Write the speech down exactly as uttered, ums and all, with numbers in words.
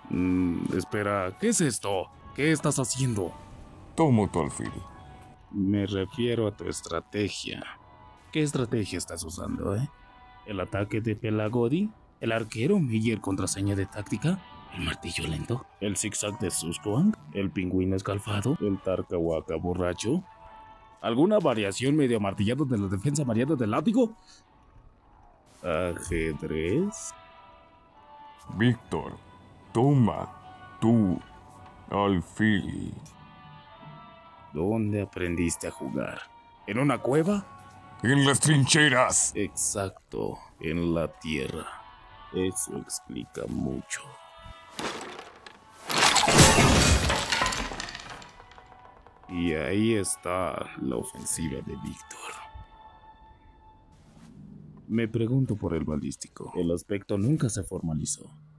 Mm, espera, ¿qué es esto? ¿Qué estás haciendo? Tomo tu alfil. Me refiero a tu estrategia. ¿Qué estrategia estás usando, eh? ¿El ataque de Pelagodi? ¿El arquero Meyer contraseña de táctica? ¿El martillo lento? ¿El zigzag de Susquang? ¿El pingüino escalfado? ¿El Tarcahuaca borracho? ¿Alguna variación medio martillado de la defensa mareada del látigo? ¿Ajedrez? Víctor, toma tu alfil. ¿Dónde aprendiste a jugar? ¿En una cueva? En las trincheras. Exacto, en la tierra. Eso explica mucho. Y ahí está la ofensiva de Víctor. Me pregunto por el balístico. El aspecto nunca se formalizó.